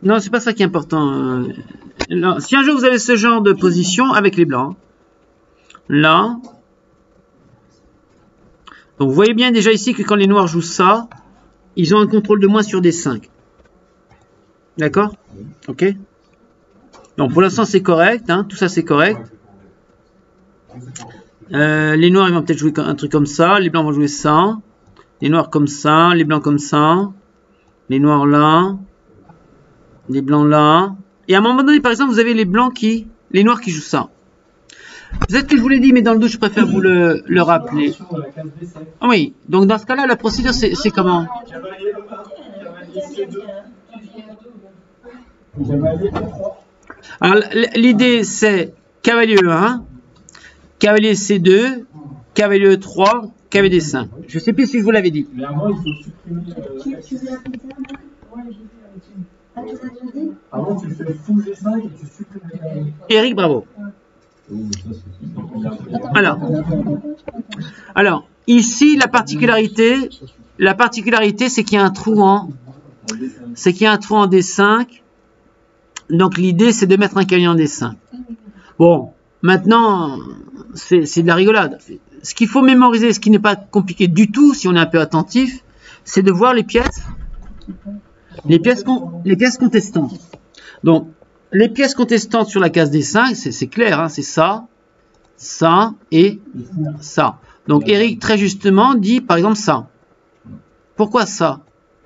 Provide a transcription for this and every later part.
Non, c'est pas ça qui est important. Non, si un jour vous avez ce genre de position avec les blancs, là, donc vous voyez bien déjà ici que quand les noirs jouent ça, ils ont un contrôle de moins sur D5. D'accord? Ok? Donc pour l'instant c'est correct, hein, tout ça c'est correct. Les noirs ils vont peut-être jouer un truc comme ça, les blancs vont jouer ça, les noirs comme ça, les blancs comme ça, les noirs là, les blancs là. Et à un moment donné par exemple vous avez les noirs qui jouent ça. Peut-être que je vous l'ai dit, mais dans le doute, je préfère vous le rappeler. Oui, donc dans ce cas-là, la procédure, c'est comment? Alors, l'idée, c'est cavalier E1, cavalier C2, cavalier E3, cavalier D5. Je ne sais plus si je vous l'avais dit. Avant, tu fais fou G5 et tu supprimes les cavaliers. Eric, bravo. Alors, ici, la particularité, c'est qu'il y a un trou en D5. Donc, l'idée, c'est de mettre un cavalier en D5. Bon, maintenant, c'est de la rigolade. Ce qu'il faut mémoriser, ce qui n'est pas compliqué du tout, si on est un peu attentif, c'est de voir les pièces contestantes. Donc, les pièces contestantes sur la case D5, c'est clair, hein, c'est ça, ça et ça. Donc Eric, très justement, dit par exemple ça. Pourquoi ça?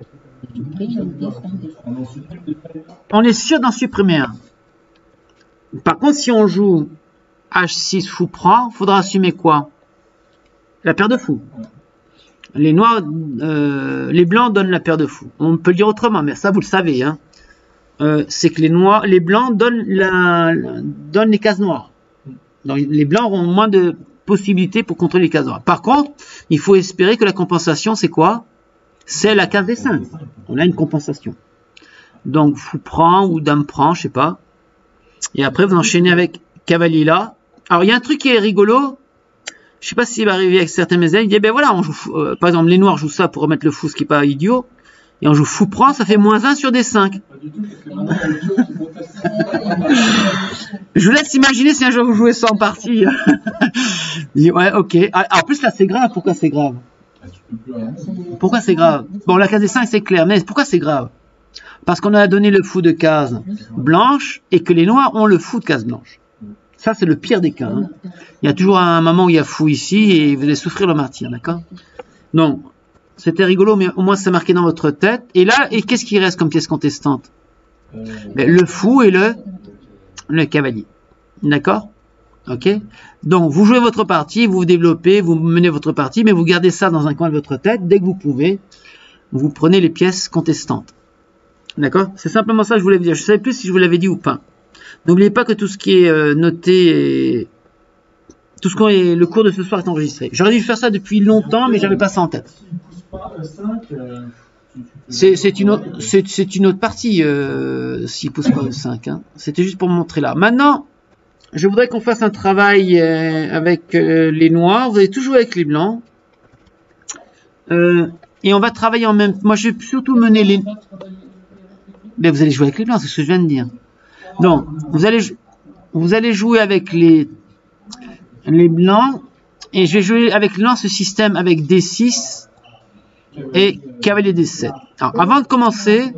On est sûr d'en supprimer un. Par contre, si on joue H6 fou prend, il faudra assumer quoi? La paire de fous. Les noirs, les blancs donnent la paire de fous. On peut le dire autrement, mais ça vous le savez, hein. C'est que les blancs donnent les cases noires. Donc les blancs auront moins de possibilités pour contrôler les cases noires. Par contre, il faut espérer que la compensation, c'est quoi? C'est la case des 5. On a une compensation. Donc fou prend ou dame prend, je sais pas. Et après, vous enchaînez avec cavalier là. Alors il y a un truc qui est rigolo. Je sais pas s'il va arriver avec certains de mes élèves. Il dit, ben voilà, on joue, par exemple, les noirs jouent ça pour remettre le fou, ce qui n'est pas idiot. Et on joue fou prend, ça fait -1 sur D5. Je vous laisse imaginer si un jour vous jouez ça en partie. Ouais, ok. En plus, là, c'est grave. Pourquoi c'est grave? Pourquoi c'est grave? Bon, la case D5, c'est clair. Mais pourquoi c'est grave? Parce qu'on a donné le fou de case blanche et que les noirs ont le fou de case blanche. Ça, c'est le pire des cas. Hein. Il y a toujours un moment où il y a fou ici et vous allez souffrir le martyr, d'accord? Donc, c'était rigolo, mais au moins c'est marqué dans votre tête. Et là, qu'est-ce qui reste comme pièce contestante? Le fou et le cavalier. D'accord? Ok? Donc, vous jouez votre partie, vous vous développez, vous menez votre partie, mais vous gardez ça dans un coin de votre tête. Dès que vous pouvez, vous prenez les pièces contestantes. D'accord? C'est simplement ça que je voulais vous dire. Je ne savais plus si je vous l'avais dit ou pas. N'oubliez pas que tout ce qui est noté, tout ce qui est le cours de ce soir est enregistré. J'aurais dû faire ça depuis longtemps, mais j'avais pas ça en tête. C'est une autre partie s'il pousse pas le 5. Hein. C'était juste pour me montrer là. Maintenant, je voudrais qu'on fasse un travail avec les noirs. Vous allez tout jouer avec les blancs. Et on va travailler en même temps. Moi, je vais surtout mener les... Mais vous allez jouer avec les blancs, c'est ce que je viens de dire. Donc, vous allez jouer avec les blancs. Et je vais jouer avec les blancs ce système avec D6 et cavalier D7. Alors, avant de commencer,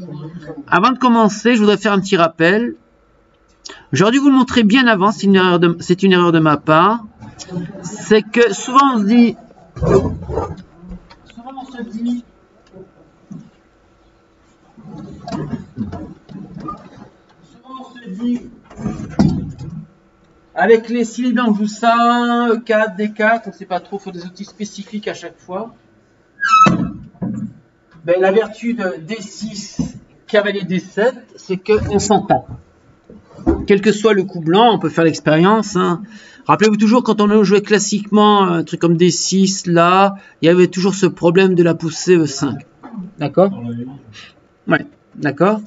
je voudrais faire un petit rappel. J'aurais dû vous le montrer bien avant, c'est une erreur de ma part. C'est que souvent on se dit... Avec si les blancs jouent ça, E4, D4, on ne sait pas trop, il faut des outils spécifiques à chaque fois. Ben, la vertu de D6, cavalier D7, c'est qu'on s'entend. Quel que soit le coup blanc, on peut faire l'expérience. Hein. Rappelez-vous toujours, quand on jouait classiquement un truc comme D6, là, il y avait toujours ce problème de la poussée E5. D'accord? Ouais, d'accord.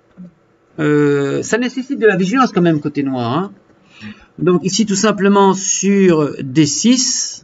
Ça nécessite de la vigilance quand même côté noir. Hein. Donc ici tout simplement sur D6.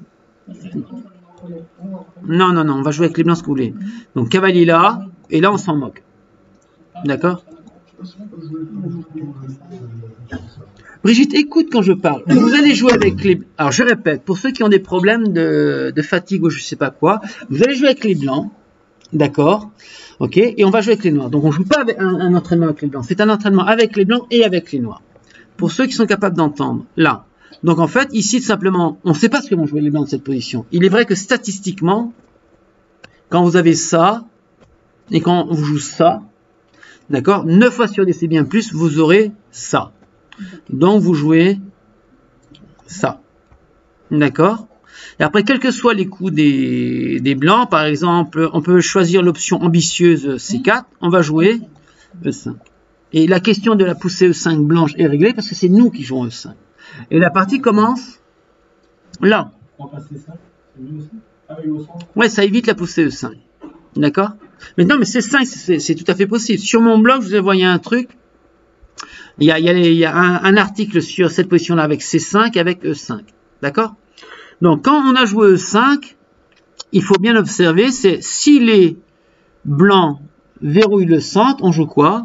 Non, on va jouer avec les blancs ce que vous voulez. Donc cavalier là, et là on s'en moque. D'accord? Brigitte, écoute quand je parle. Vous allez jouer avec les... Alors, je répète, pour ceux qui ont des problèmes de fatigue ou je sais pas quoi, vous allez jouer avec les blancs, d'accord? Ok? Et on va jouer avec les noirs. Donc, on joue pas avec un entraînement avec les blancs. C'est un entraînement avec les blancs et avec les noirs. Pour ceux qui sont capables d'entendre. Là. Donc, en fait, ici, tout simplement, on ne sait pas ce que vont jouer les blancs de cette position. Il est vrai que statistiquement, quand vous avez ça, et quand on joue ça, d'accord, 9 fois sur 10 c'est bien plus, vous aurez ça. Donc vous jouez ça. D'accord? Et après, quels que soient les coups des blancs, par exemple, on peut choisir l'option ambitieuse C4, on va jouer E5. Et la question de la poussée E5 blanche est réglée parce que c'est nous qui jouons E5. Et la partie commence là. Ouais, ça évite la poussée E5. D'accord? Maintenant, mais C5, c'est tout à fait possible. Sur mon blog, je vous ai envoyé un truc. Il y a un article sur cette position-là avec C5 et avec E5. D'accord? Donc, quand on a joué E5, il faut bien observer, c'est si les blancs verrouillent le centre, on joue quoi?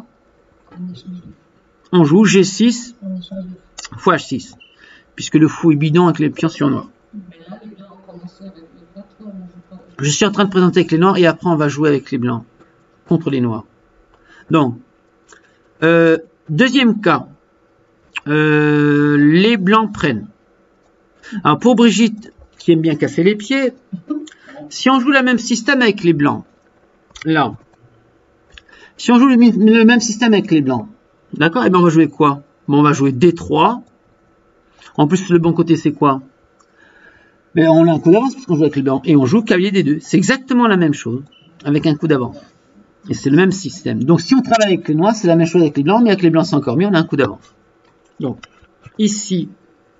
On joue G6 fois H6. Puisque le fou est bidon avec les pions sur noir. Je suis en train de présenter avec les noirs et après on va jouer avec les blancs contre les noirs. Donc, deuxième cas, les blancs prennent. Alors pour Brigitte, qui aime bien casser les pieds, si on joue le même système avec les blancs, là, si on joue le même système avec les blancs, d'accord, et bien on va jouer quoi? Bon, on va jouer D3. En plus, le bon côté, c'est quoi? Mais on a un coup d'avance parce qu'on joue avec les blancs. Et on joue cavalier D2. C'est exactement la même chose, avec un coup d'avance. Et c'est le même système. Donc, si on travaille avec les noirs, c'est la même chose avec les blancs, mais avec les blancs, c'est encore mieux, on a un coup d'avance. Donc, ici,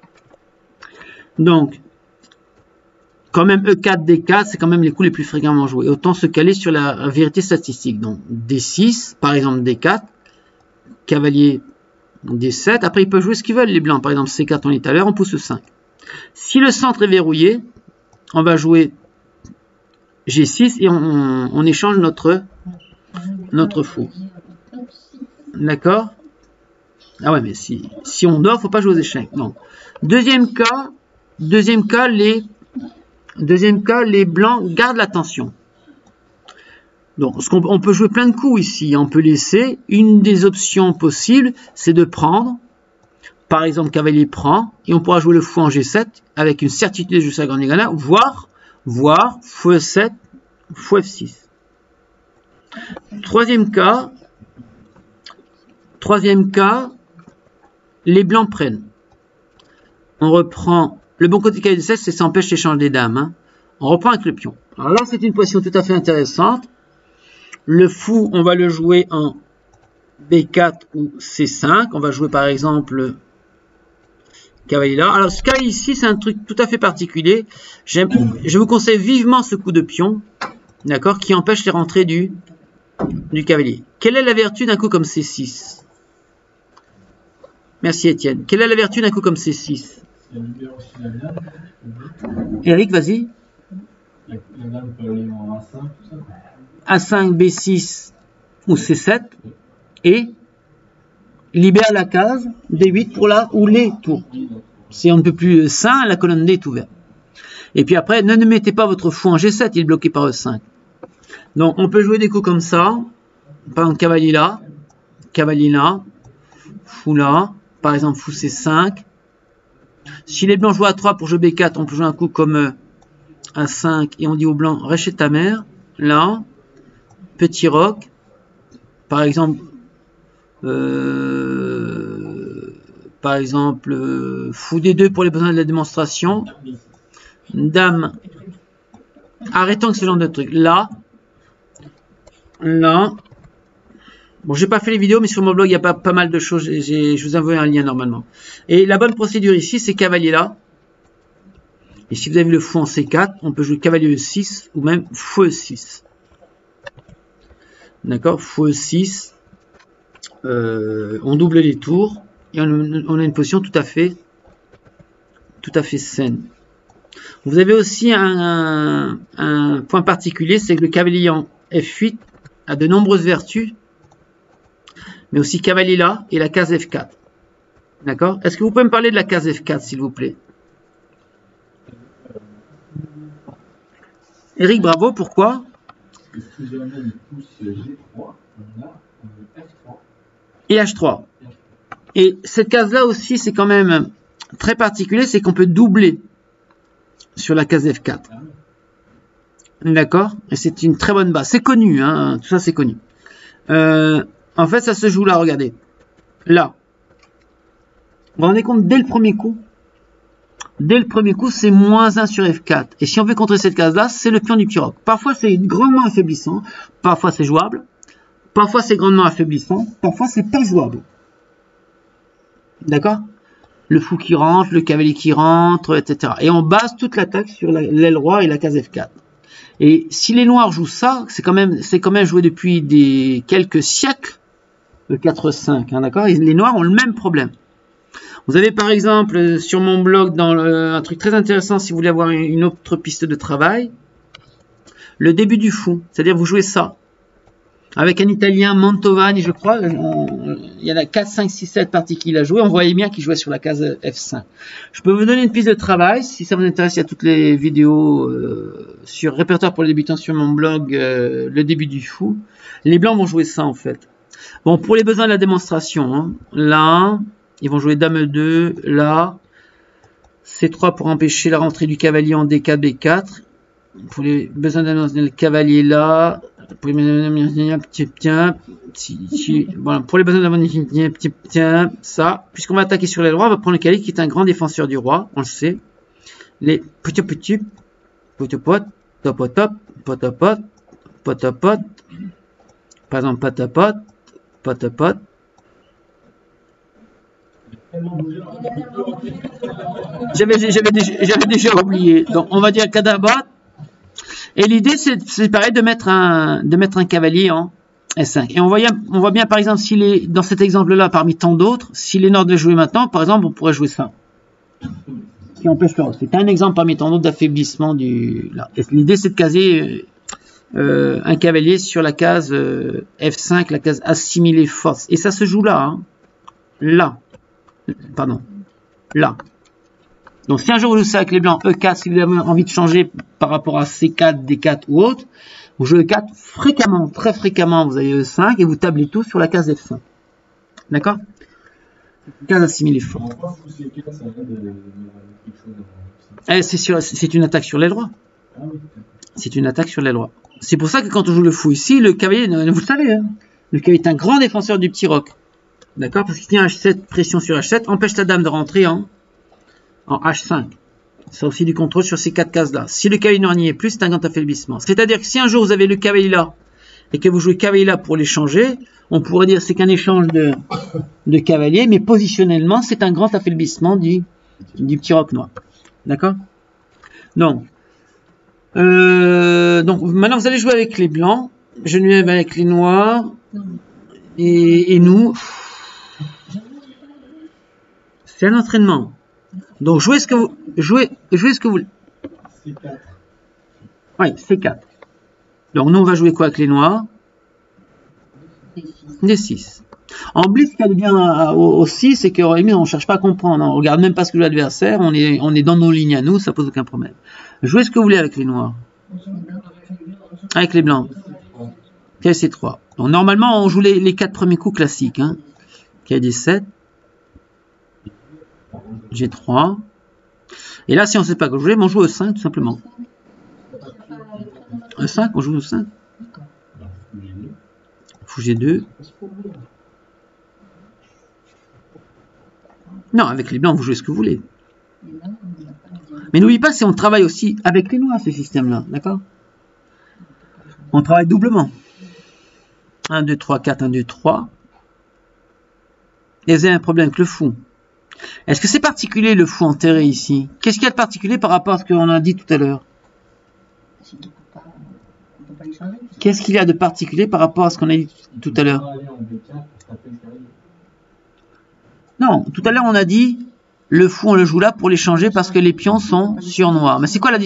donc, quand même E4, D4, c'est quand même les coups les plus fréquemment joués. Autant se caler sur la vérité statistique. Donc, D6, par exemple D4, cavalier D7. Après, ils peuvent jouer ce qu'ils veulent, les blancs. Par exemple, C4, on est à l'heure, on pousse 5. Si le centre est verrouillé, on va jouer G6 et on échange notre fou. D'accord? Ah ouais, mais si on dort, faut pas jouer aux échecs. Non. Deuxième cas, les blancs gardent l'attention. Donc, on peut jouer plein de coups ici. On peut laisser. Une des options possibles, c'est de prendre. Par exemple, cavalier prend. Et on pourra jouer le fou en G7 avec une certitude jusqu'à grande égale, voire fou E7, fou F6. Troisième cas, les blancs prennent. On reprend. Le bon côté cavalier D7, c'est ça empêche l'échange des dames. Hein. On reprend avec le pion. Alors là, c'est une position tout à fait intéressante. Le fou, on va le jouer en B4 ou C5. On va jouer par exemple cavalier là. Alors ce cas ici, c'est un truc tout à fait particulier. Je vous conseille vivement ce coup de pion, d'accord, qui empêche les rentrées du cavalier. Quelle est la vertu d'un coup comme C6? Merci Étienne. Quelle est la vertu d'un coup comme C6? Eric, vas-y. A5, B6 ou C7 et libère la case D8 pour la ou les tours. Si on ne peut plus sain, la colonne D est ouverte. Et puis après, ne mettez pas votre fou en G7, il est bloqué par E5. Donc on peut jouer des coups comme ça. Par exemple, cavalier là, fou là, par exemple fou C5. Si les blancs jouent à 3 pour jouer B4, on peut jouer un coup comme A5 et on dit aux blancs, reste chez ta mère, là. Petit roc, par exemple, fou D2 pour les besoins de la démonstration, dame, arrêtons avec ce genre de truc, là, bon, j'ai pas fait les vidéos, mais sur mon blog, il y a pas mal de choses, je vous envoie un lien normalement. Et la bonne procédure ici, c'est cavalier là, et si vous avez le fou en C4, on peut jouer cavalier E6 ou même fou E6. D'accord, fou E6, on double les tours et on a une position tout à fait saine. Vous avez aussi un point particulier, c'est que le cavalier en F8 a de nombreuses vertus mais aussi cavalier là et la case F4. D'accord? Est-ce que vous pouvez me parler de la case F4, s'il vous plaît? Eric, bravo, pourquoi? Si jamais il pousse G3, on a F3. Et H3. Et cette case-là aussi, c'est quand même très particulier, c'est qu'on peut doubler sur la case F4. D'accord? Et c'est une très bonne base. C'est connu, hein, tout ça c'est connu. En fait, ça se joue là, regardez. Là. Vous vous rendez compte, dès le premier coup, c'est -1 sur F4. Et si on veut contrer cette case-là, c'est le pion du petit roc. Parfois, c'est grandement affaiblissant. Parfois, c'est jouable. Parfois, c'est grandement affaiblissant. Parfois, c'est pas jouable. D'accord? Le fou qui rentre, le cavalier qui rentre, etc. Et on base toute l'attaque sur l'aile roi et la case F4. Et si les noirs jouent ça, c'est quand même joué depuis quelques siècles, le 4-5, hein, d'accord? Les noirs ont le même problème. Vous avez par exemple sur mon blog un truc très intéressant si vous voulez avoir une autre piste de travail, le début du fou, c'est-à-dire vous jouez ça avec un Italien Mantovani, je crois, il y en a 4, 5, 6, 7 parties qu'il a joué, on voyait bien qu'il jouait sur la case F5. Je peux vous donner une piste de travail, si ça vous intéresse, il y a toutes les vidéos sur répertoire pour les débutants sur mon blog, le début du fou. Les blancs vont jouer ça en fait. Bon, pour les besoins de la démonstration, hein, là, ils vont jouer Dame 2, là, C3 pour empêcher la rentrée du cavalier en D4, B4. Pour les besoins d'annoncer le cavalier là, pour les besoins d'avoir ça, puisqu'on va attaquer sur les rois, on va prendre le cavalier qui est un grand défenseur du roi, on le sait. Les petits, potopot, topotop, potopot, potopot, par exemple patapot, potopot. J'avais déjà oublié. Donc on va dire Kadabot. Et l'idée c'est pareil de mettre un cavalier en S5. Et on voit bien par exemple s'il est dans cet exemple-là parmi tant d'autres, si les noirs devaient jouer maintenant, par exemple on pourrait jouer ça. Qui empêche le reste. C'est un exemple parmi tant d'autres d'affaiblissement du. L'idée c'est de caser un cavalier sur la case F5, la case assimiler force. Et ça se joue là, hein. Là. Pardon. Là. Donc si un jour vous jouez ça avec les blancs E4, si vous avez envie de changer par rapport à C4, D4 ou autre, vous jouez E4 fréquemment, très fréquemment, vous avez E5 et vous tablez tout sur la case F5. D'accord? Case assimilée fort. C'est une attaque sur l'aile droite. C'est une attaque sur l'aile droite. C'est pour ça que quand on joue le fou ici, le cavalier, vous le savez, hein, le cavalier est un grand défenseur du petit roc. D'accord? Parce qu'il tient H7, pression sur H7, empêche la dame de rentrer en H5. C'est aussi du contrôle sur ces 4 cases-là. Si le cavalier noir n'y est plus, c'est un grand affaiblissement. C'est-à-dire que si un jour vous avez le cavalier là, et que vous jouez cavalier là pour l'échanger, on pourrait dire que c'est qu'un échange de cavalier, mais positionnellement, c'est un grand affaiblissement du petit roc noir. D'accord? Donc maintenant vous allez jouer avec les blancs, je vais avec les noirs, et nous, c'est un entraînement. Donc jouez ce que vous C4. Oui, C4. Donc nous on va jouer quoi avec les noirs? D6. En blitz, ce qu'il y a de bien aussi, c'est qu'on ne cherche pas à comprendre. On ne regarde même pas ce que joue l'adversaire. On est dans nos lignes à nous, ça pose aucun problème. Jouez ce que vous voulez avec les noirs. Avec les blancs. C3. Donc normalement, on joue les 4 premiers coups classiques. Hein. D7. G3. Et là, si on ne sait pas quoi jouer, on joue E5 tout simplement. E5, on joue E5. Fou G2. Non, avec les blancs, vous jouez ce que vous voulez. Mais n'oubliez pas, c'est on travaille aussi avec les noirs, ce système-là. D'accord? On travaille doublement. 1, 2, 3, 4, 1, 2, 3. Et vous avez un problème avec le fou. Est-ce que c'est particulier le fou enterré ici? Qu'est-ce qu'il y a de particulier par rapport à ce qu'on a dit tout à l'heure? Qu'est-ce qu'il y a de particulier par rapport à ce qu'on a dit tout à l'heure? Non, tout à l'heure on a dit le fou on le joue là pour l'échanger parce que les pions sont sur noir. Mais c'est quoi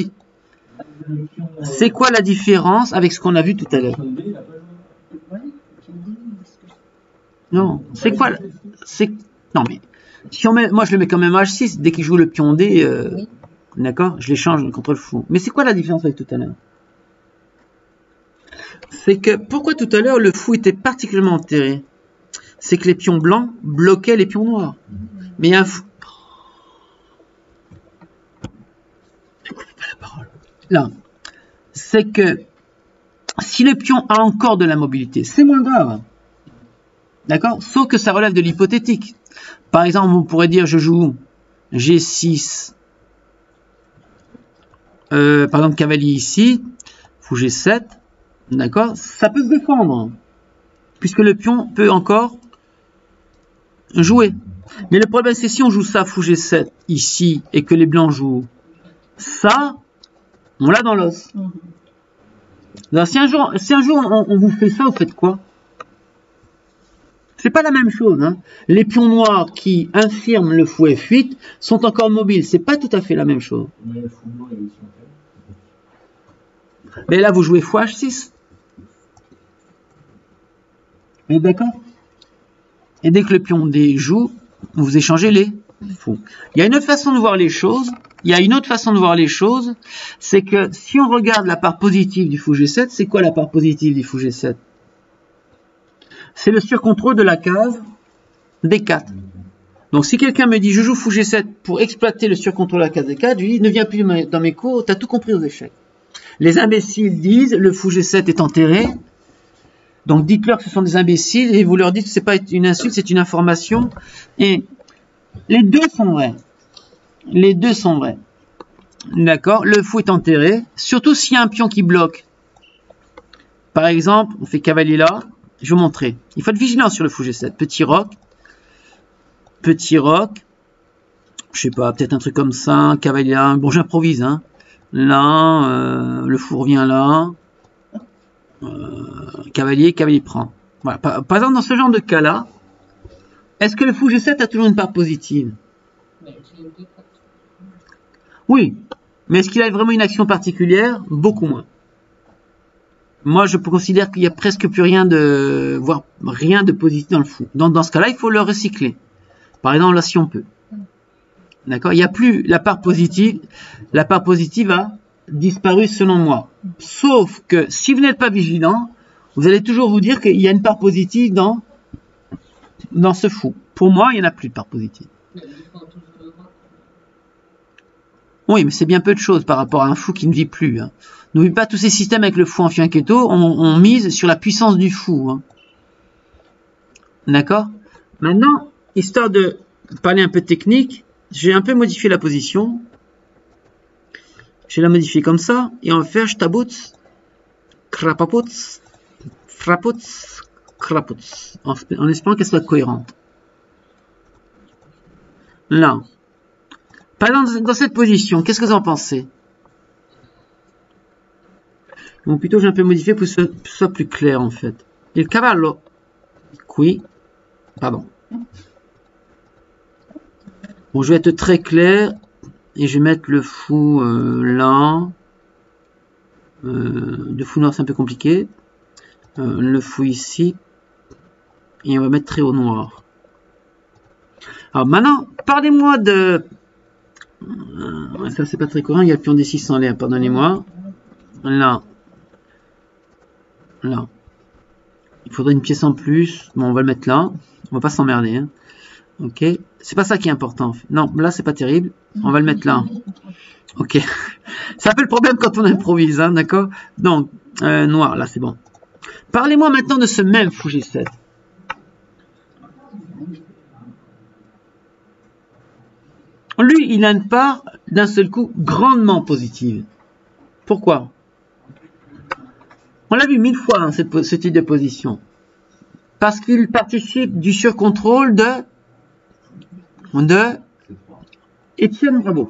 la différence avec ce qu'on a vu tout à l'heure? Non, c'est quoi? Non, mais si on met, moi je le mets quand même à H6, dès qu'il joue le pion D, Oui. d'accord, je l'échange contre le fou. Mais c'est quoi la différence avec tout à l'heure? C'est que, pourquoi tout à l'heure le fou était particulièrement enterré? C'est que les pions blancs bloquaient les pions noirs. Mais il y a un fou. Ne coupez pas la parole. Là, c'est que si le pion a encore de la mobilité, c'est moins grave. D'accord? Sauf que ça relève de l'hypothétique. Par exemple, on pourrait dire je joue G6, par exemple cavalier ici, fou G7, d'accord? Ça peut se défendre, puisque le pion peut encore jouer. Mais le problème c'est si on joue ça, fou G7, ici, et que les blancs jouent ça, on l'a dans l'os. Alors, si un jour on vous fait ça, vous faites quoi? C'est pas la même chose. Hein. Les pions noirs qui infirment le fou F8 sont encore mobiles. C'est pas tout à fait la même chose. Mais le fou blanc, il est aussi en fait. Mais là, vous jouez fou H6. Vous êtes d'accord? Et dès que le pion D joue, vous échangez les fous. Il y a une autre façon de voir les choses. C'est que si on regarde la part positive du fou G7, c'est quoi la part positive du fou G7? C'est le surcontrôle de la case D4. Donc si quelqu'un me dit je joue fou G7 pour exploiter le surcontrôle de la case D4, je lui dis ne viens plus dans mes cours, t'as tout compris aux échecs. Les imbéciles disent le fou G7 est enterré. Donc dites-leur que ce sont des imbéciles et vous leur dites que c'est pas une insulte, c'est une information. Et les deux sont vrais. Les deux sont vrais. D'accord? Le fou est enterré. Surtout s'il y a un pion qui bloque. Par exemple, on fait cavalier là. Je vais vous montrer. Il faut être vigilant sur le fou G7. Petit roc. Petit roc. Je sais pas, peut-être un truc comme ça. Cavalier là. Bon, j'improvise. Hein. Là, le fou revient là. Cavalier prend. Voilà. Par exemple, dans ce genre de cas-là, est-ce que le fou G7 a toujours une part positive? Oui. Mais est-ce qu'il a vraiment une action particulière? Beaucoup moins. Moi, je considère qu'il n'y a presque plus rien de, voire rien de positif dans le fou. Dans ce cas-là, il faut le recycler. Par exemple, là, si on peut. D'accord? Il n'y a plus la part positive. La part positive a disparu selon moi. Sauf que si vous n'êtes pas vigilant, vous allez toujours vous dire qu'il y a une part positive dans ce fou. Pour moi, il n'y en a plus de part positive. Oui, mais c'est bien peu de choses par rapport à un fou qui ne vit plus. Hein. N'oublie pas tous ces systèmes avec le fou en fianchetto, on mise sur la puissance du fou. Hein. D'accord? Maintenant, histoire de parler un peu de technique, j'ai un peu modifié la position. Je vais la modifier comme ça, et on va faire shtaboutz, krapapoutz, frapoutz, krapoutz, en espérant qu'elle soit cohérente. Là. Par exemple, dans cette position, qu'est-ce que vous en pensez? Bon, plutôt j'ai un peu modifié pour que ce soit plus clair en fait. Il cavallo qui, pardon. Bon, je vais être très clair et je vais mettre le fou là. Le fou noir c'est un peu compliqué. Le fou ici et on va mettre très haut noir. Alors maintenant, parlez-moi de. Ça c'est pas très courant, il y a le pion D6 en l'air, pardonnez-moi. Là. Là. Il faudrait une pièce en plus. Bon, on va le mettre là. On va pas s'emmerder. Hein. Ok. C'est pas ça qui est important. En fait. Non, là, c'est pas terrible. On va le mettre là. Ok. C'est un peu le problème quand on improvise. Hein, d'accord? Donc, noir, là, c'est bon. Parlez-moi maintenant de ce même fou G7. Lui, il a une part, d'un seul coup, grandement positive. Pourquoi? On l'a vu 1000 fois, hein, ce type de position. Parce qu'il participe du surcontrôle de Étienne Bravo.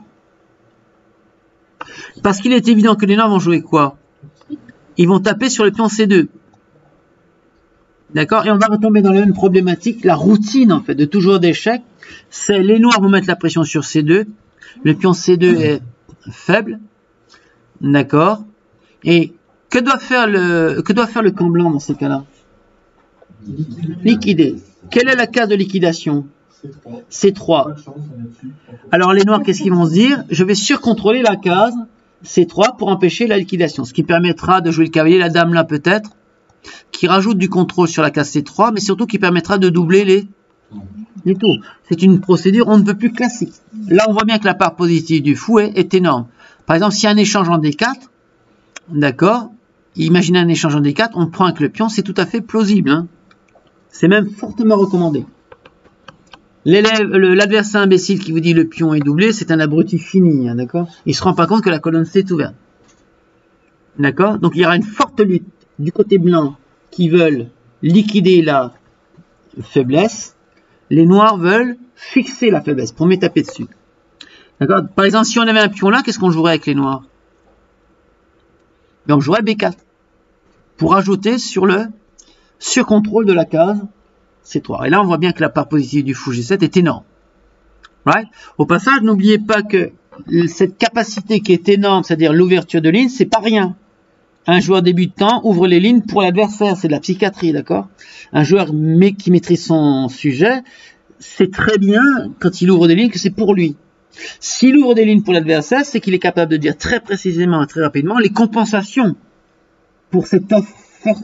Parce qu'il est évident que les noirs vont jouer quoi? Ils vont taper sur le pion C2. D'accord? Et on va retomber dans la même problématique, la routine en fait de tout joueur d'échecs. C'est les noirs vont mettre la pression sur C2. Le pion C2 est faible. D'accord? Et que doit faire le camp blanc dans ce cas-là? Liquider. Quelle est la case de liquidation? C3. C3. Alors les noirs, qu'est-ce qu'ils vont se dire? Je vais surcontrôler la case C3 pour empêcher la liquidation. Ce qui permettra de jouer le cavalier, la dame là peut-être, qui rajoute du contrôle sur la case C3, mais surtout qui permettra de doubler les tours. C'est une procédure on ne peut plus classique. Là on voit bien que la part positive du fou est énorme. Par exemple, s'il y a un échange en D4, d'accord, imaginez un échange en D4, on prend avec le pion, c'est tout à fait plausible. Hein. C'est même fortement recommandé. L'adversaire imbécile qui vous dit le pion est doublé, c'est un abruti fini, hein, d'accord. Il ne se rend pas compte que la colonne C est ouverte. D'accord. Donc il y aura une forte lutte du côté blanc qui veulent liquider la faiblesse. Les noirs veulent fixer la faiblesse pour me taper dessus. D'accord. Par exemple, si on avait un pion là, qu'est-ce qu'on jouerait avec les noirs? Ben, on jouerait B4 pour ajouter sur le surcontrôle de la case C3. Et là, on voit bien que la part positive du fou G7 est énorme. Right? Au passage, n'oubliez pas que cette capacité qui est énorme, c'est-à-dire l'ouverture de ligne, c'est pas rien. Un joueur débutant ouvre les lignes pour l'adversaire, c'est de la psychiatrie, d'accord? Un joueur qui maîtrise son sujet, c'est très bien quand il ouvre des lignes que c'est pour lui. S'il ouvre des lignes pour l'adversaire, c'est qu'il est capable de dire très précisément et très rapidement les compensations pour cette offre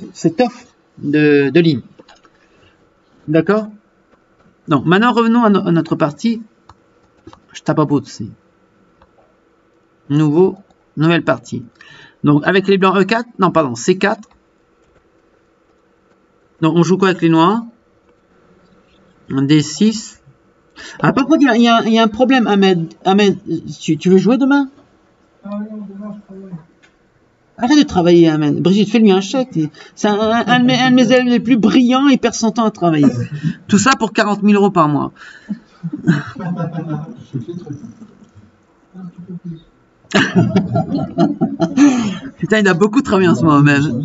de ligne. D'accord? Donc, maintenant revenons à notre partie. Je tape à bout aussi. Nouvelle partie. Donc, avec les blancs E4, non, pardon, C4. Donc, on joue quoi avec les noirs? D6. Ah, par contre, il y a un problème, Ahmed. Ahmed, tu veux jouer demain? Arrête de travailler, Ahmed. Brigitte, fais-lui un chèque. C'est un de mes élèves les plus brillants, il perd son temps à travailler. Tout ça pour 40 000 € par mois. Putain, il a beaucoup travaillé en ce moment même.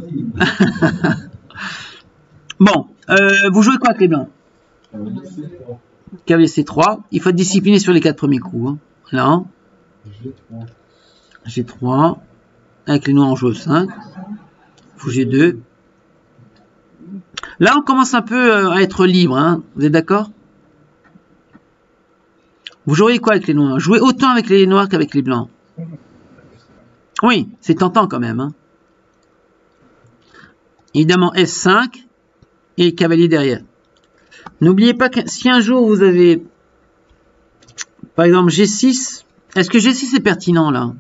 Bon, vous jouez quoi avec les blancs? Cavalier C3. Il faut être discipliné sur les 4 premiers coups. Hein. Là. G3. Avec les noirs, on joue au 5. Fou G2. Là, on commence un peu à être libre. Hein. Vous êtes d'accord? Vous joueriez quoi avec les noirs? Jouez autant avec les noirs qu'avec les blancs. Oui, c'est tentant quand même. Hein. Évidemment, F5 et cavalier derrière. N'oubliez pas que si un jour vous avez, par exemple, G6, est-ce que G6 est pertinent là?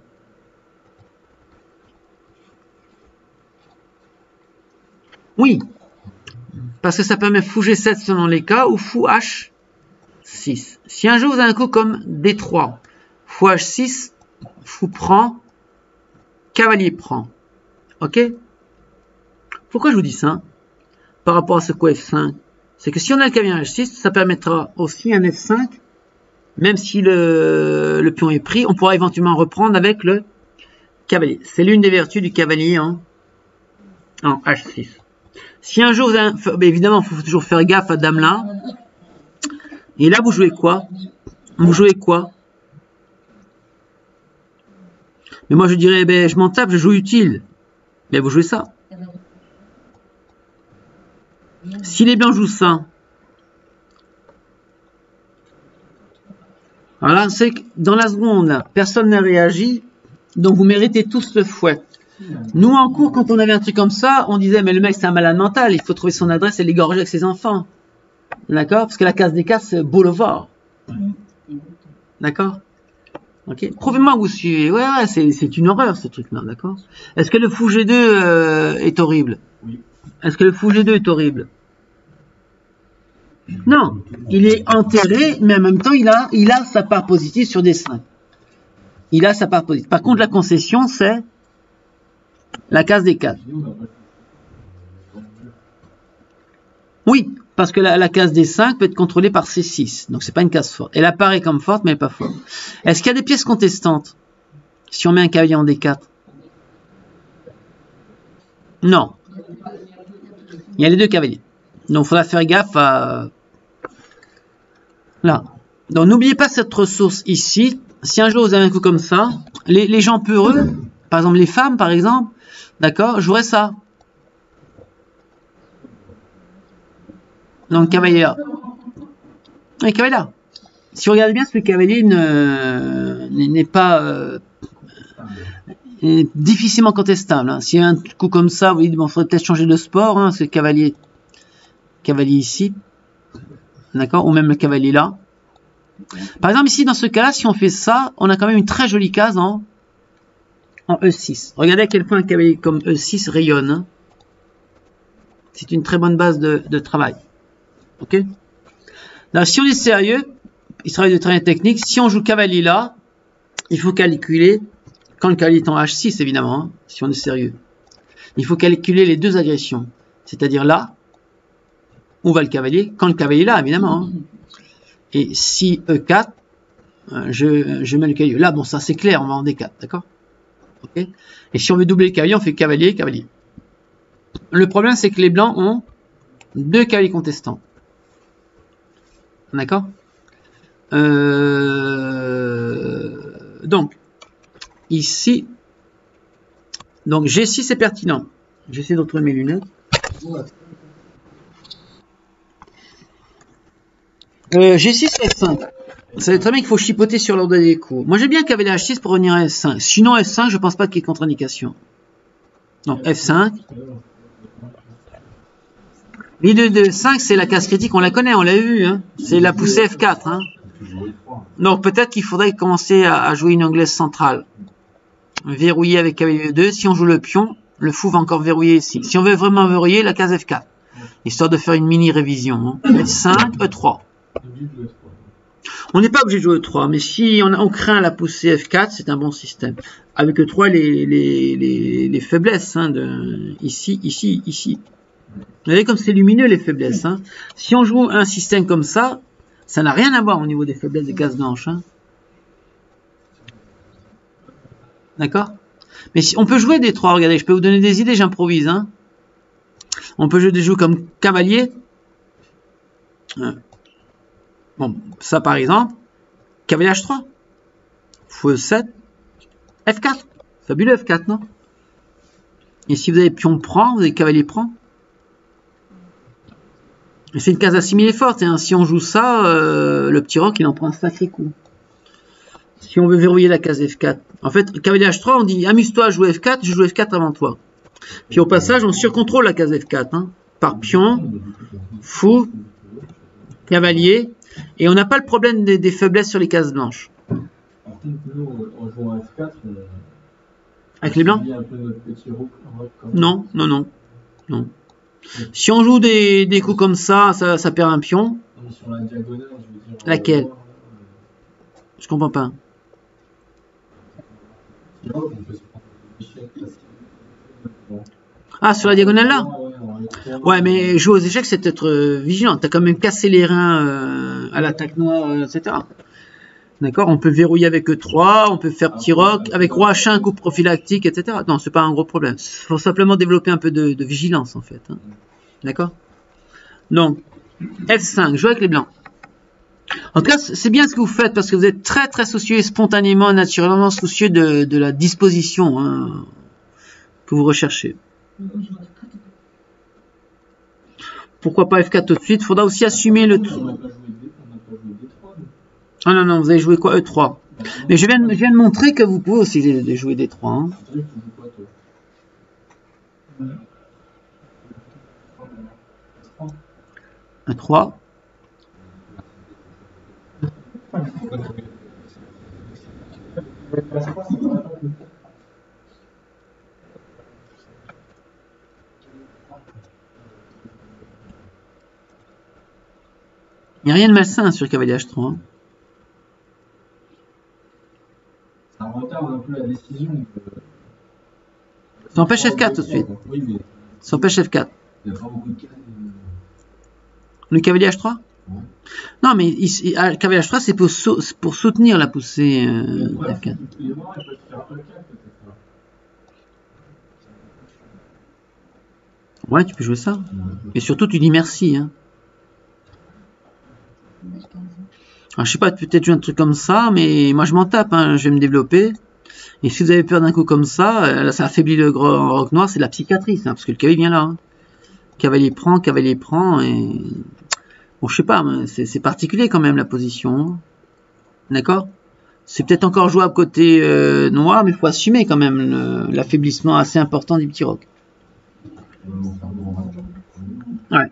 Oui, parce que ça permet fou G7 selon les cas ou fou H6. Si un jour vous avez un coup comme D3, fou H6, fou prend, cavalier prend. Ok? Pourquoi je vous dis ça? Par rapport à ce coup F5, c'est que si on a le cavalier H6, ça permettra aussi un F5, même si le pion est pris, on pourra éventuellement reprendre avec le cavalier. C'est l'une des vertus du cavalier en H6. Si un jour, évidemment, il faut toujours faire gaffe à dame là. Et là, vous jouez quoi? Vous jouez quoi? Mais moi, je dirais, ben, je m'en tape, je joue utile. Mais vous jouez ça. Si les blancs jouent ça, voilà, c'est que dans la seconde, là, personne n'a réagi, donc vous méritez tous le fouet. Nous, en cours, quand on avait un truc comme ça, on disait, mais le mec, c'est un malade mental, il faut trouver son adresse et l'égorger avec ses enfants. D'accord? Parce que la case des cases, c'est boulevard. D'accord? Ok? Prouvez-moi que vous suivez. Ouais, c'est une horreur, ce truc-là, d'accord? Est-ce que le fou G2 est horrible? Oui. Est-ce que le fou G2 est horrible? Non, il est enterré, mais en même temps, il a sa part positive sur des 5. Il a sa part positive. Par contre, la concession, c'est la case des 4. Oui, parce que la case des 5 peut être contrôlée par C6. Donc, c'est pas une case forte. Elle apparaît comme forte, mais elle n'est pas forte. Est-ce qu'il y a des pièces contestantes si on met un cavalier en D4? Non. Il y a les deux cavaliers. Donc, il faudra faire gaffe à... Là. Donc, n'oubliez pas cette ressource ici. Si un jour vous avez un coup comme ça, les gens peureux, par exemple les femmes, par exemple, d'accord, joueraient ça. Donc cavalier là. Et cavalier là. Si vous regardez bien, ce cavalier n'est pas est difficilement contestable. Hein. S'il y a un coup comme ça, vous dites bon, faudrait peut-être changer de sport. Hein, c'est cavalier ici, d'accord, ou même le cavalier là. Par exemple ici, dans ce cas-là, si on fait ça, on a quand même une très jolie case en E6. Regardez à quel point un cavalier comme E6 rayonne. Hein. C'est une très bonne base de travail. Ok. Alors, si on est sérieux, il travaille de très technique. Si on joue cavalier là, il faut calculer, quand le cavalier est en H6 évidemment, hein, si on est sérieux, il faut calculer les deux agressions. C'est-à-dire là, où va le cavalier, quand le cavalier est là évidemment. Hein. Et si E4, je mets le cavalier. Là, bon, ça c'est clair, on va en D4, d'accord. Okay. Et si on veut doubler le cavalier, on fait cavalier, cavalier. Le problème, c'est que les blancs ont deux cavaliers contestants. D'accord. Donc, ici, donc G6 est pertinent. J'essaie de retrouver mes lunettes. G6 F5. Ça veut très bien qu'il faut chipoter sur l'ordre des coups. Moi, j'aime bien cavalier H6 pour revenir à F5. Sinon, F5, je pense pas qu'il y ait contre-indication. Donc, F5. Milieu de 5, c'est la case critique, on la connaît, on l'a vu. Hein. C'est la poussée F4. Hein. Donc, peut-être qu'il faudrait commencer à jouer une anglaise centrale. Verrouiller avec cavalier 2. Si on joue le pion, le fou va encore verrouiller ici. Si on veut vraiment verrouiller, la case F4. Histoire de faire une mini-révision. Hein. F5, E3. On n'est pas obligé de jouer E3, mais si on craint la poussée F4, c'est un bon système. Avec E3, les faiblesses, hein, ici, ici, ici. Vous voyez comme c'est lumineux les faiblesses. Hein. Si on joue un système comme ça n'a rien à voir au niveau des faiblesses des cases blanches. Hein. D'accord. Mais si, on peut jouer des 3, regardez, je peux vous donner des idées, j'improvise. Hein. On peut jouer des jeux comme cavalier. Bon, ça par exemple, cavalier H3, fou E7, F4, fabuleux F4, non? Et si vous avez pion prend, vous avez cavalier prend. Et c'est une case assimilée forte, hein. Si on joue ça, le petit roc il en prend un sacré coup. Si on veut verrouiller la case F4, en fait, cavalier H3, on dit amuse-toi à jouer F4, je joue F4 avant toi. Puis au passage, on surcontrôle la case F4, hein, par pion, fou, cavalier. Et on n'a pas le problème des faiblesses sur les cases blanches. Par contre, nous, on joue en F4. Avec les blancs? Un peu notre petit roc, non, non, non, non. Si on joue des coups comme ça perd un pion. Non, sur la diagonale, je veux dire. Laquelle? Je comprends pas. Ah, sur la diagonale là? Ouais, mais jouer aux échecs, c'est être vigilant. Tu as quand même cassé les reins à l'attaque noire, etc. D'accord. On peut verrouiller avec E3, on peut faire petit roc, avec roi H1, coup prophylactique, etc. Non, c'est pas un gros problème. Il faut simplement développer un peu de vigilance, en fait. Hein. D'accord. Donc, F5, jouer avec les blancs. En tout cas, c'est bien ce que vous faites, parce que vous êtes très très soucieux et spontanément, naturellement soucieux de la disposition hein, que vous recherchez. Pourquoi pas F4 tout de suite? Il faudra aussi assumer le... Ah non, non, vous avez joué quoi? E3. Mais je viens de montrer que vous pouvez aussi jouer D3. Hein. E3. Il n'y a rien de malsain sur cavalier H3. Hein. Ça retarde un peu la décision. Ça empêche F4 tout de suite. Oui, mais... Ça empêche F4. Il n'y a pas beaucoup de cas. Le cavalier H3 ouais. Non, mais le cavalier H3, c'est pour soutenir la poussée F4. Ouais, tu peux jouer ça. Mais surtout, tu dis merci. Hein. Alors, je sais pas, peut-être jouer un truc comme ça, mais moi je m'en tape, hein, je vais me développer. Et si vous avez peur d'un coup comme ça, ça affaiblit le roc noir, c'est de la psychiatrie, hein, parce que le cavalier vient là. Hein. Cavalier prend, et Bon, je sais pas, c'est particulier quand même la position. Hein. D'accord? C'est peut-être encore jouable côté noir, mais il faut assumer quand même l'affaiblissement assez important du petit roc. Ouais.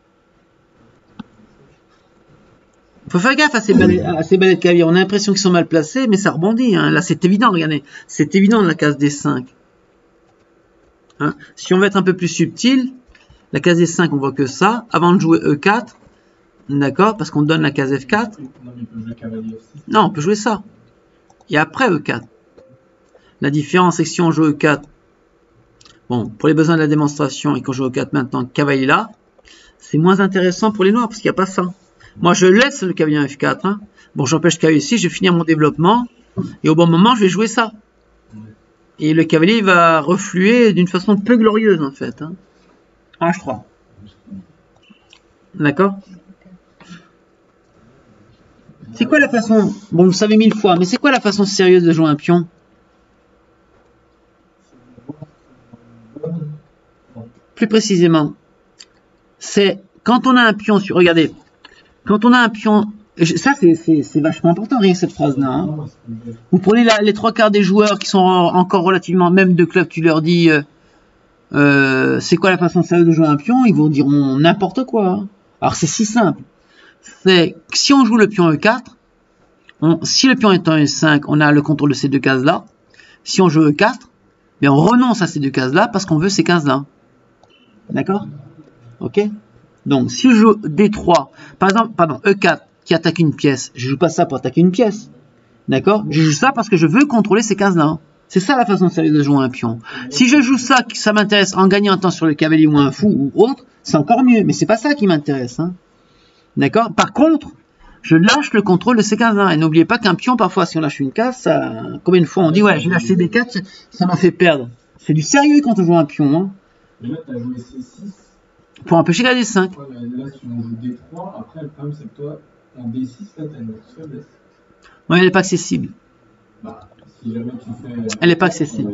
Faut faire gaffe à ces balais de cavalier. On a l'impression qu'ils sont mal placés, mais ça rebondit. Hein. Là, c'est évident, regardez. C'est évident de la case D5. Hein. Si on veut être un peu plus subtil, la case D5, on voit que ça. Avant de jouer E4, d'accord, parce qu'on donne la case F4. Non, mais il peut jouer cavalier F6. Non, on peut jouer ça. Et après E4. La différence, c'est que si on joue E4, bon, pour les besoins de la démonstration, et qu'on joue E4 maintenant, cavalier là, c'est moins intéressant pour les noirs, parce qu'il n'y a pas ça. Moi, je laisse le cavalier en F4. Hein. Bon, j'empêche cavalier ici, je vais finir mon développement. Et au bon moment, je vais jouer ça. Et le cavalier va refluer d'une façon peu glorieuse, en fait. Hein. H3. D'accord? C'est quoi la façon... Bon, vous le savez 1000 fois, mais c'est quoi la façon sérieuse de jouer un pion? Plus précisément, c'est quand on a un pion sur... Regardez. Quand on a un pion, ça c'est vachement important, rien que cette phrase-là. Hein. Vous prenez les trois quarts des joueurs qui sont encore relativement, même de club, tu leur dis c'est quoi la façon sérieuse de jouer un pion, ils vous diront n'importe quoi. Hein. Alors c'est si simple. C'est si on joue le pion E4, si le pion est en E5, on a le contrôle de ces deux cases-là. Si on joue E4, bien on renonce à ces deux cases-là parce qu'on veut ces cases-là. D'accord? Ok? Donc, si je joue D3, par exemple, pardon, E4 qui attaque une pièce, je joue pas ça pour attaquer une pièce. D'accord? Je joue ça parce que je veux contrôler ces cases-là. C'est ça la façon sérieuse de jouer un pion. Si je joue ça, ça m'intéresse en gagnant un temps sur le cavalier ou un fou ou autre, c'est encore mieux. Mais c'est pas ça qui m'intéresse. Hein. D'accord? Par contre, je lâche le contrôle de ces cases-là. Et n'oubliez pas qu'un pion, parfois, si on lâche une case, ça... combien de fois on dit, ouais, j'ai lâché B4, ça m'a fait perdre. C'est du sérieux quand on joue un pion. Hein. Mais là, tu as joué C6. Pour empêcher la D5. Ouais, mais là, si on joue D3, après, le problème, c'est que toi, en D6, là, tu as une faiblesse. Oui, elle n'est pas accessible. Bah, si jamais tu fais... Elle n'est pas accessible.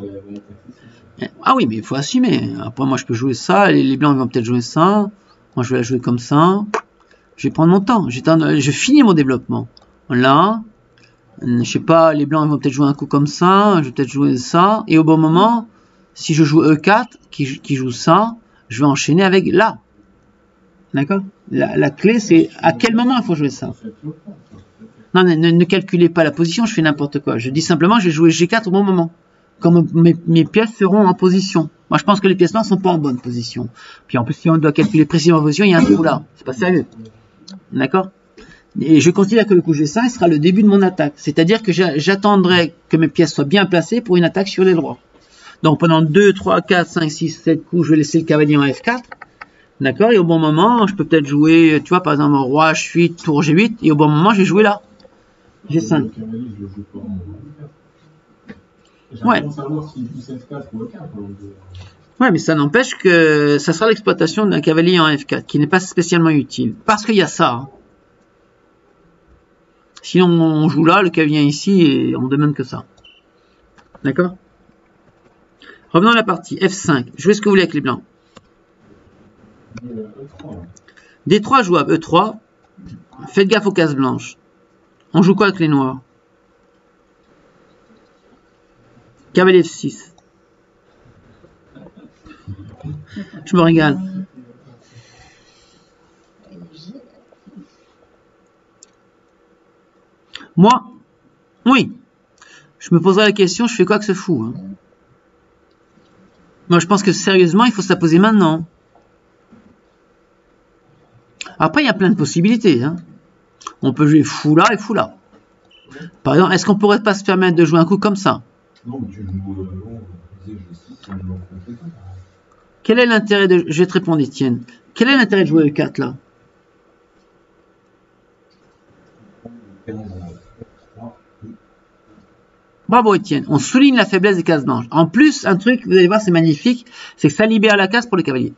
Ah oui, mais il faut assumer. Après, moi, je peux jouer ça. Les blancs, ils vont peut-être jouer ça. Moi, je vais la jouer comme ça. Je vais prendre mon temps. Je finis mon développement. Là. Je sais pas, les blancs, ils vont peut-être jouer un coup comme ça. Je vais peut-être jouer ça. Et au bon moment, si je joue E4, qui joue ça, je vais enchaîner avec là. D'accord? La clé, c'est à quel moment il faut jouer ça. Non, ne calculez pas la position, je fais n'importe quoi. Je dis simplement, je vais jouer G4 au bon moment. Comme mes pièces seront en position. Moi, je pense que les pièces noires ne sont pas en bonne position. Puis en plus, si on doit calculer précisément la position, il y a un trou là. C'est pas sérieux. D'accord? Et je considère que le coup G5 sera le début de mon attaque. C'est-à-dire que j'attendrai que mes pièces soient bien placées pour une attaque sur les droits. Donc pendant 2, 3, 4, 5, 6, 7 coups, je vais laisser le cavalier en F4. D'accord? Et au bon moment, je peux peut-être jouer, tu vois, par exemple, roi H8, tour G8. Et au bon moment, je vais jouer là. G5. Ouais. Ouais, mais ça n'empêche que ça sera l'exploitation d'un cavalier en F4, qui n'est pas spécialement utile. Parce qu'il y a ça. Hein. Sinon, on joue là, le cavalier ici, et on demande que ça. D'accord? Revenons à la partie. F5. Jouez ce que vous voulez avec les blancs. D3 jouable. E3. Faites gaffe aux cases blanches. On joue quoi avec les noirs? Cavalier F6. Je me régale. Moi, oui. Je me poserai la question, je fais quoi que ce fou hein. Moi, je pense que sérieusement, il faut se la poser maintenant. Après, il y a plein de possibilités. Hein. On peut jouer fou là et fou là. Par exemple, est-ce qu'on pourrait pas se permettre de jouer un coup comme ça? Non, mais tu joues Quel est l'intérêt de... Je vais te répondre, Étienne. Quel est l'intérêt de jouer E4 là? Bravo Étienne, on souligne la faiblesse des cases blanches. En plus, un truc, vous allez voir, c'est magnifique, c'est que ça libère la case pour le cavalier.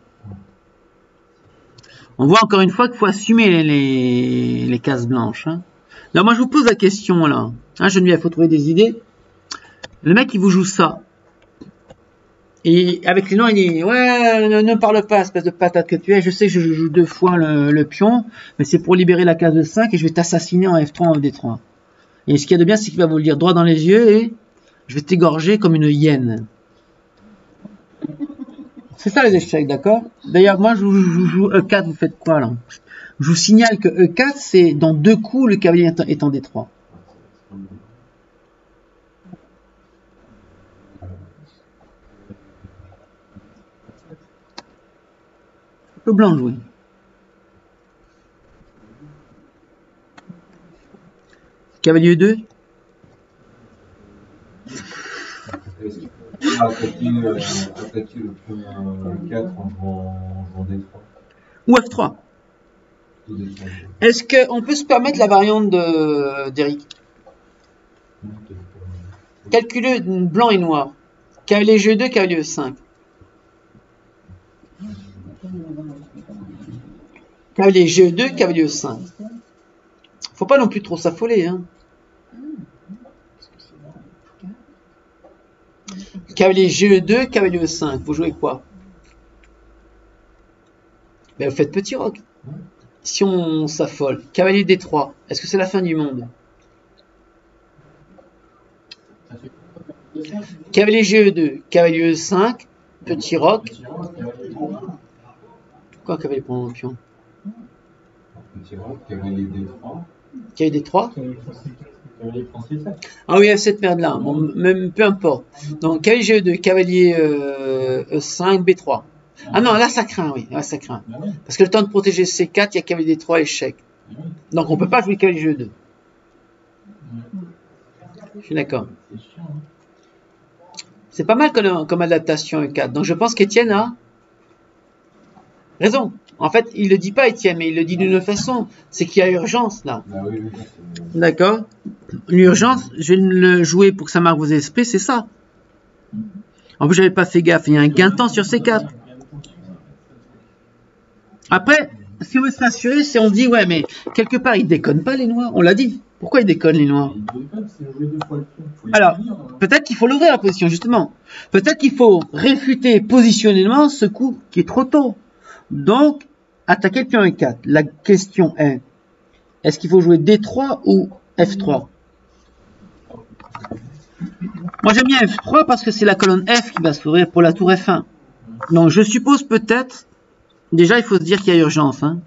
On voit encore une fois qu'il faut assumer les cases blanches. Hein. Là, moi, je vous pose la question, là. Hein, Geneviève, il faut trouver des idées. Le mec, il vous joue ça. Et avec les noirs, il dit ouais, ne parle pas, espèce de patate que tu es. Je sais que je joue 2 fois le pion, mais c'est pour libérer la case de 5 et je vais t'assassiner en F3 en D3. Et ce qu'il y a de bien, c'est qu'il va vous le dire droit dans les yeux et je vais t'égorger comme une hyène. C'est ça les échecs, d'accord? D'ailleurs, moi je joue E4, vous faites quoi là? Je vous signale que E4, c'est dans 2 coups, le cavalier est en D3. Le blanc joué. Cavalier 2. Attaquer le pion 4 en jouant D3. Ou F3. Est-ce qu'on peut se permettre la variante d'Eric? Calculer blanc et noir. Cavalier G2, cavalier E5. Cavalier G2, cavalier E5. Faut pas non plus trop s'affoler, hein. Cavalier G2, cavalier E5. Vous jouez quoi? Ben, vous faites petit roc. Si on s'affole. Cavalier D3. Est-ce que c'est la fin du monde? Cavalier GE2. Cavalier E5. Petit roc. Quoi, cavalier prend un pion? Petit roc, cavalier D3. Cavalier D3. Ah oui, cette merde-là. Bon, même peu importe. Donc, cavalier GE2. Cavalier E5. B3. Ah non, là ça craint, oui. Là ça craint. Parce que le temps de protéger C4, il y a cavalier D3 échec. Donc on peut pas jouer cavalier G2. Je suis d'accord. C'est pas mal comme adaptation E4. Donc je pense qu'Étienne a raison. En fait, il le dit pas Étienne, mais il le dit d'une façon. C'est qu'il y a urgence là. D'accord. L'urgence, je vais le jouer pour que ça marque vos esprits, c'est ça. En plus, j'avais pas fait gaffe. Il y a un gain de temps sur C4. Après, si on veut se rassurer, si on se dit, ouais, mais quelque part, ils déconnent pas les noirs. On l'a dit. Pourquoi ils déconnent les noirs? Alors, peut-être qu'il faut l'ouvrir la position, justement. Peut-être qu'il faut réfuter positionnellement ce coup qui est trop tôt. Donc, attaquer le pion E4. La question est, est-ce qu'il faut jouer D3 ou F3? Moi, j'aime bien F3 parce que c'est la colonne F qui va s'ouvrir pour la tour F1. Donc, je suppose peut-être... Déjà, il faut se dire qu'il y a urgence. Hein.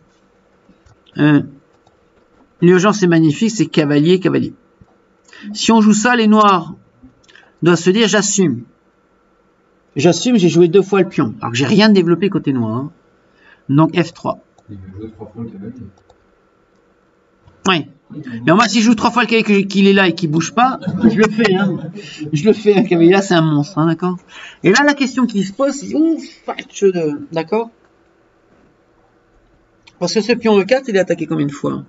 L'urgence est magnifique, c'est cavalier, cavalier. Si on joue ça, les noirs doivent se dire j'assume. J'assume, j'ai joué 2 fois le pion. Alors que j'ai rien développé côté noir. Hein. Donc F3. Oui. Mais moi, si je joue 3 fois le cavalier qu'il est là et qu'il bouge pas, je le fais. Hein. Je le fais, un cavalier là, c'est un monstre. Hein, d'accord. Et là, la question qui se pose, c'est ouf, d'accord. Parce que ce pion E4, il est attaqué combien de fois?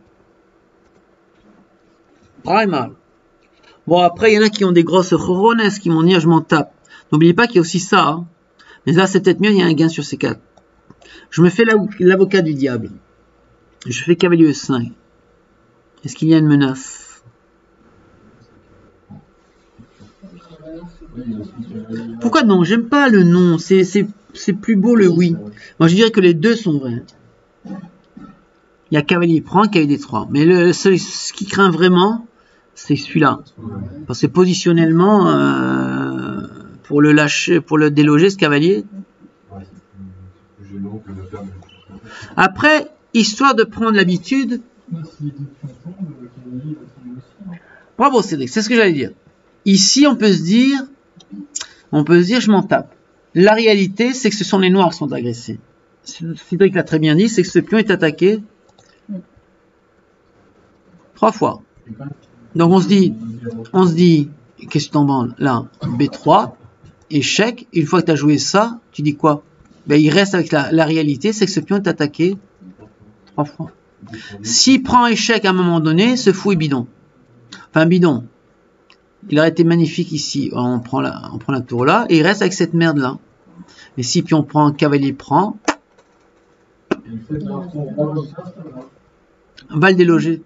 Très mal. Bon, après, il y en a qui ont des grosses ronnes qui m'ont dit, je m'en tape. N'oubliez pas qu'il y a aussi ça. Hein. Mais là, c'est peut-être mieux, il y a un gain sur C4. Je me fais l'avocat du diable. Je fais cavalier E5. Est-ce qu'il y a une menace? Pourquoi non? J'aime pas le non. C'est plus beau le oui. Moi, je dirais que les deux sont vrais. Il y a cavalier prend, cavalier D3. Mais ce qui craint vraiment, c'est celui-là. Parce que positionnellement, pour le lâcher, pour le déloger, ce cavalier. Après, histoire de prendre l'habitude. Bravo Cédric, c'est ce que j'allais dire. Ici, on peut se dire, je m'en tape. La réalité, c'est que ce sont les noirs qui sont agressés. Cédric l'a très bien dit, c'est que ce pion est attaqué 3 fois. Donc on se dit, qu'est-ce que t'en branles? Là, B3, échec. Une fois que tu as joué ça, tu dis quoi? Ben, il reste avec la réalité, c'est que ce pion est attaqué 3 fois. S'il prend échec à un moment donné, ce fou est bidon. Enfin, bidon. Il aurait été magnifique ici. On prend la tour là, et il reste avec cette merde là. Et si pion prend, cavalier prend, on va le déloger.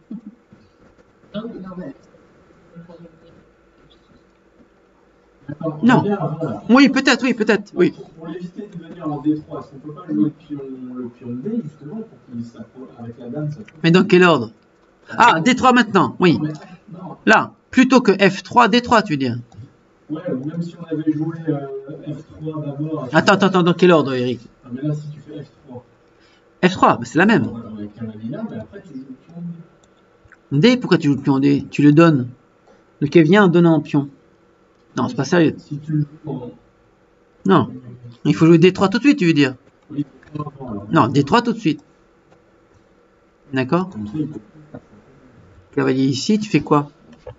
Non. Oui, peut-être, oui, peut-être, oui. Pour l'éviter de venir en D3, est-ce qu'on peut pas jouer le pion D justement pour qu'il s'approche avec la dame? Mais dans quel ordre? Ah, D3 maintenant, oui. Là, plutôt que F3, D3, tu veux dire? Ouais, même si on avait joué F3 d'abord. Attends, dans quel ordre, Eric? Ah, mais là, si tu fais F3. F3, c'est la même. Avec cavalier là, mais après tu joues le pion D. D, pourquoi tu joues le pion D? Tu le donnes. Le quai vient en donnant en pion. Non, c'est pas sérieux. Si tu le joues en... Non. Il faut jouer D3 tout de suite, tu veux dire? Oui, non, D3 tout de suite. D'accord? Cavalier ici, tu fais quoi?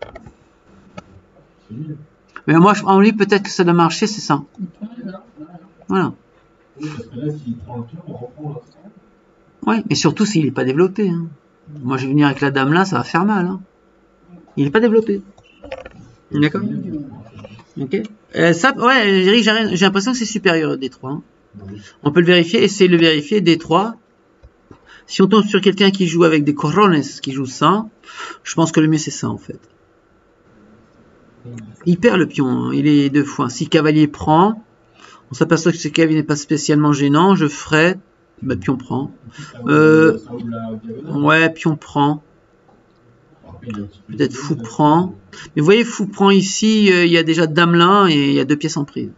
Mais moi, en lui, peut-être que ça doit marcher, c'est ça. Voilà. Ouais, mais surtout s'il n'est pas développé. Hein. Moi, je vais venir avec la dame là, ça va faire mal. Hein. Il n'est pas développé. D'accord? Ok. Ça, ouais, Eric, j'ai l'impression que c'est supérieur au D3. Hein. On peut le vérifier, essayer de le vérifier. D3. Si on tombe sur quelqu'un qui joue avec des corones, qui joue ça, je pense que le mieux c'est ça en fait. Il perd le pion, hein. Il est 2 fois. Si cavalier prend, on s'aperçoit que ce cavalier n'est pas spécialement gênant. Je ferai, bah, pion prend. Ouais, pion prend. Peut-être fou prend. Mais vous voyez, fou prend ici, il y a déjà dame là et il y a 2 pièces en prise.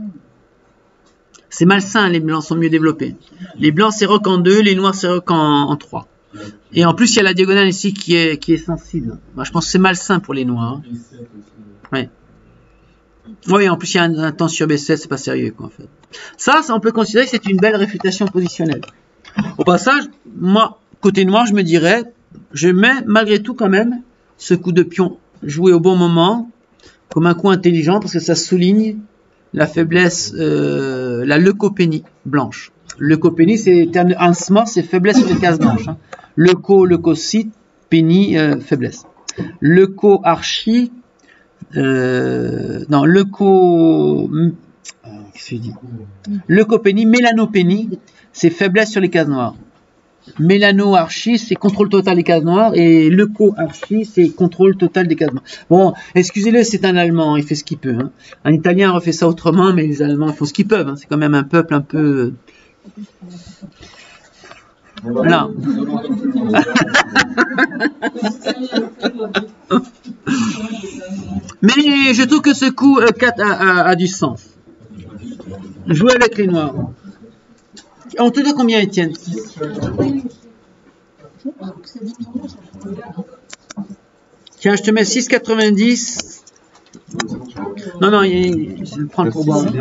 C'est malsain, les blancs sont mieux développés. Les blancs c'est roc en 2, les noirs c'est roc en 3. Et en plus il y a la diagonale ici qui est sensible. Moi, je pense que c'est malsain pour les noirs. Hein. Ouais. Oui, en plus il y a un temps sur B7, c'est pas sérieux quoi en fait. Ça, on peut considérer que c'est une belle réfutation positionnelle. Au passage, moi, côté noir, je me dirais, je mets malgré tout quand même ce coup de pion joué au bon moment, comme un coup intelligent, parce que ça souligne la faiblesse, la leucopénie blanche. Leucopénie, c'est un smart, c'est faiblesse sur les cases blanches. Hein. Leucocyte, pénie, faiblesse. Leucoarchie, non, qu'est-ce que je dis? Leucopénie, mélanopénie, c'est faiblesse sur les cases noires. Mélanoarchie, c'est contrôle total des cases noires, et leucoarchie, c'est contrôle total des cases noires. Bon, excusez-le, c'est un Allemand, il fait ce qu'il peut. Hein. Un Italien refait ça autrement, mais les Allemands font ce qu'ils peuvent. Hein. C'est quand même un peuple un peu... Voilà. Mais je trouve que ce coup 4 a du sens. Jouer avec les noirs. On te donne combien, Étienne? Tiens, je te mets 6,90. Non, je vais le prendre pour boire.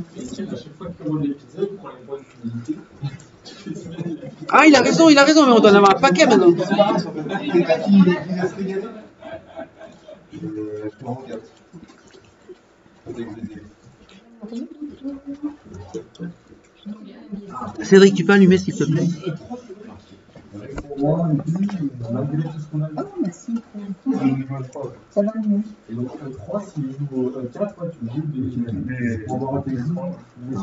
Ah, il a raison, mais on doit en avoir un paquet maintenant. Cédric, tu peux allumer s'il te plaît? Ça va mieux. Et donc, 3, si je joue 4, tu joues des... On va rater les points.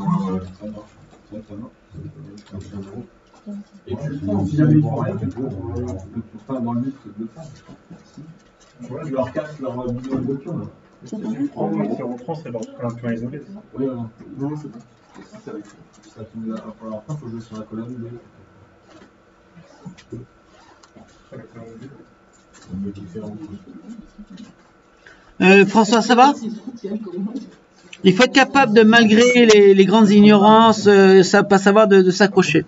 Et si jamais ils font rien, tu peux pas avoir le but de le faire. Je leur casse leur bidon de pion. Ça va Si on reprend, c'est leur un point isolé. Oui, non, c'est pas. Ça finit la première fois, il faut jouer sur la colonne B. François, ça va? Il faut être capable de, malgré les grandes ignorances, pas savoir de s'accrocher.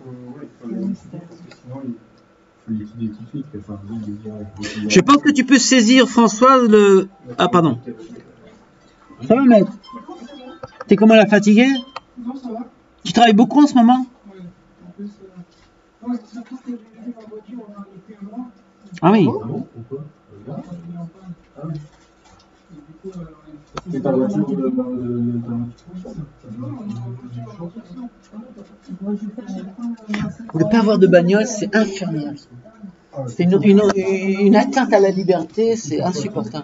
Je pense que tu peux saisir, François, le... Ah, pardon. Ça va, maître? T'es comment, la fatiguée? Non, ça va. Tu travailles beaucoup en ce moment? Oui. En plus, non, c'est surtout que j'ai vu ma voiture, on a été un mois. Ah oui. Pourquoi? Ah oui. Du coup, c'est ta voiture de... Ne pas avoir de bagnole, c'est infernal. C'est une atteinte à la liberté, c'est insupportable.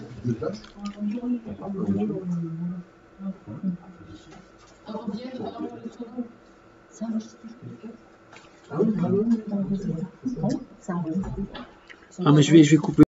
Ah, mais je vais couper.